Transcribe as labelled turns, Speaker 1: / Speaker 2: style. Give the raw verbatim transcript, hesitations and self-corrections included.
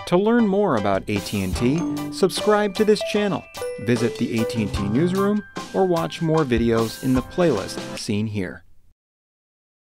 Speaker 1: To learn more about A T and T, subscribe to this channel, visit the A T and T newsroom, or watch more videos in the playlist seen here.